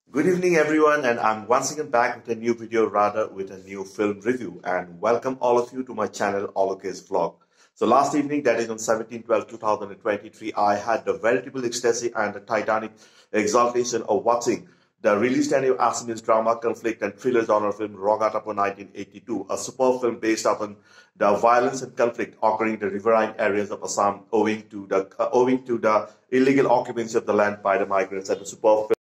Good evening, everyone, and I'm once again back with a new video, rather with a new film review. And welcome all of you to my channel, Alok's Vlog. So last evening, that is on 17/12/2023, I had the veritable ecstasy and the titanic exaltation of watching the released annual Assamese drama, conflict, and thriller genre film Rogatapo 1982, a superb film based upon the violence and conflict occurring in the riverine areas of Assam owing to the illegal occupancy of the land by the migrants, and the superb film